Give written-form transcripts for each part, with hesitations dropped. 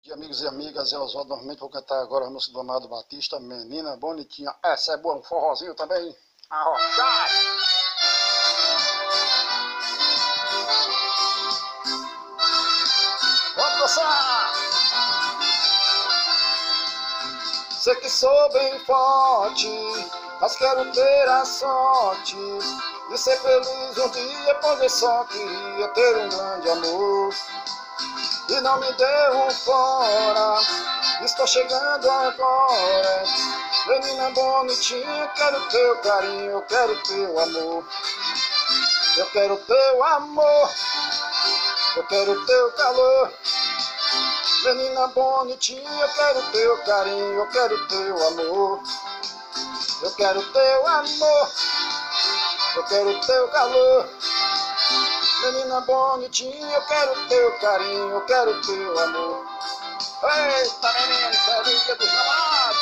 E amigos e amigas, é Oswaldo. Normalmente vou cantar agora a música do Amado Batista, Menina Bonitinha. Essa é boa, um forrozinho também. Arrochar! Vamos dançar! Sei que sou bem forte, mas quero ter a sorte de ser feliz um dia, pois eu só queria ter um grande amor. E não me deu um fora, estou chegando agora. Menina bonitinha, quero teu carinho, eu quero teu amor. Eu quero teu amor, eu quero teu calor. Menina bonitinha, eu quero teu carinho, eu quero teu amor. Eu quero teu amor, eu quero teu calor. Menina bonitinha, eu quero teu carinho, eu quero teu amor. Eita menina, feliz dia dos namorados.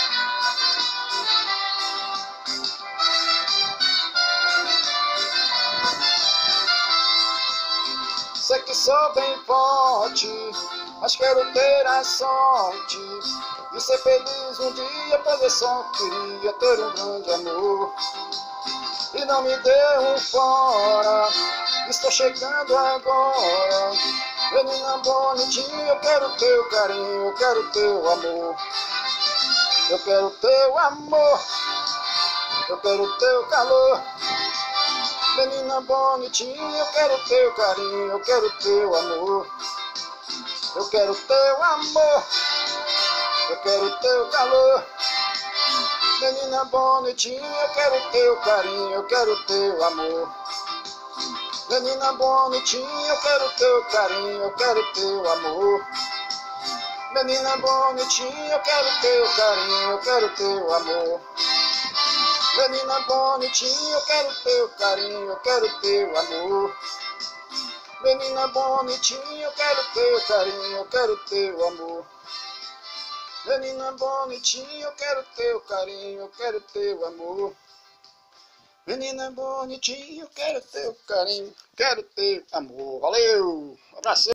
Sei que sou bem forte, mas quero ter a sorte de ser feliz um dia, pois eu só queria ter um grande amor. E não me deu um fora, estou chegando agora. Menina bonitinha, eu quero teu carinho, eu quero teu amor. Eu quero teu amor, eu quero teu calor. Menina bonitinha, eu quero teu carinho, eu quero teu amor. Eu quero teu amor, eu quero teu calor. Menina bonitinha, eu quero teu carinho, eu quero teu amor. Menina bonitinha, eu quero teu carinho, eu quero teu amor. Menina bonitinha, eu quero teu carinho, eu quero teu amor. Menina bonitinha, eu quero teu carinho, eu quero teu amor. Menina bonitinha, eu quero teu carinho, eu quero teu amor. Menina bonitinha, eu quero teu carinho, eu quero teu amor. Menina bonitinha, eu quero teu carinho, quero teu amor. Valeu! Um abraço!